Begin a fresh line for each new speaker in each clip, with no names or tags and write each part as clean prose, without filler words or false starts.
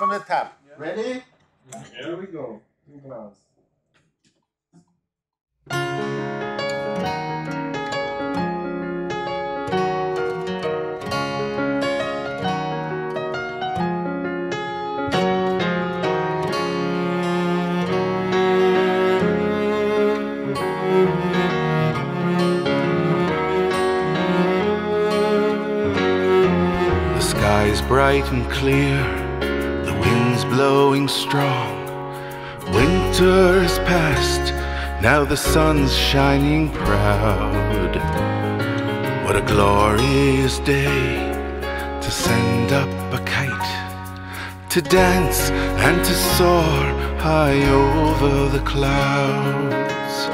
from the top.
Ready? Here we go. Two gloves.
Bright and clear, the wind's blowing strong. Winter is past, now the sun's shining proud. What a glorious day to send up a kite, to dance and to soar high over the clouds.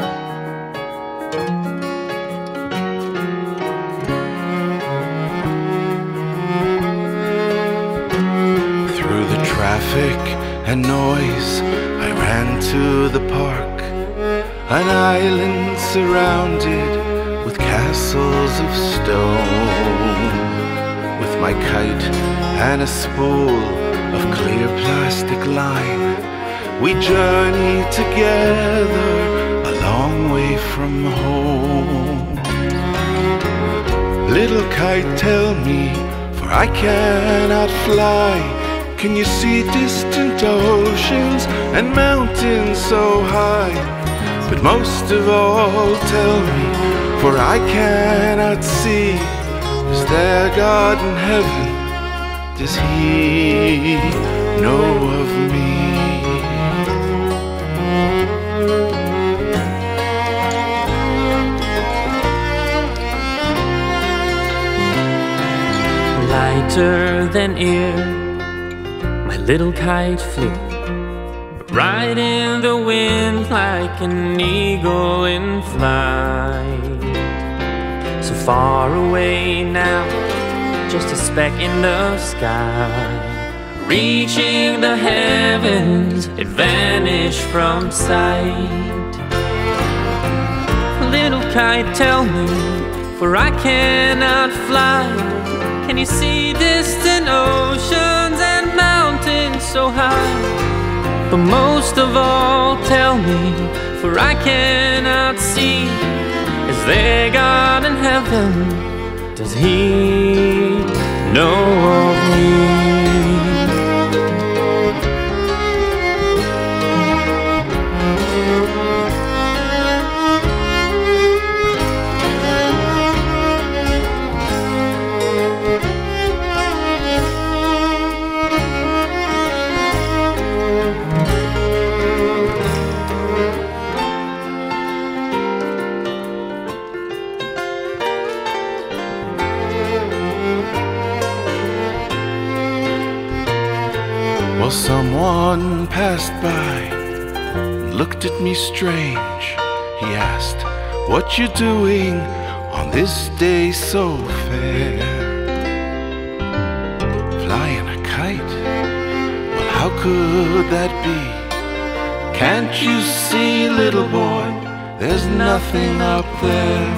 Traffic and noise, I ran to the park, an island surrounded with castles of stone. With my kite and a spool of clear plastic line, we journeyed together a long way from home. Little kite, tell me, for I cannot fly, can you see distant oceans and mountains so high? But most of all, tell me, for I cannot see, is there God in heaven? Does He know of me?
Lighter than air, little kite flew right in the wind like an eagle in flight. So far away now, just a speck in the sky. Reaching the heavens, it vanished from sight. Little kite, tell me, for I cannot fly, can you see distant oceans and mountains so high? But most of all, tell me, for I cannot see, is there God in heaven? Does He know of me?
Well, someone passed by and looked at me strange. He asked, what you doing on this day so fair? Flying a kite? Well, how could that be? Can't you see, little boy, there's nothing up there?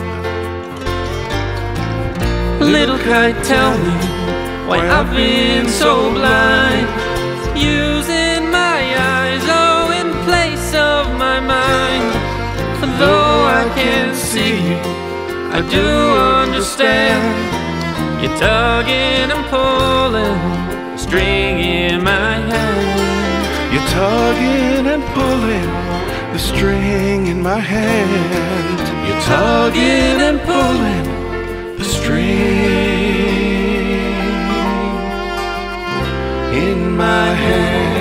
Little kite, tell me why I've been so blind, using my eyes, oh, in place of my mind. For though I can't see you, I do understand. You're tugging and pulling the string in my hand.
You're tugging and pulling the string in my hand. You're tugging and pulling the string in my hand.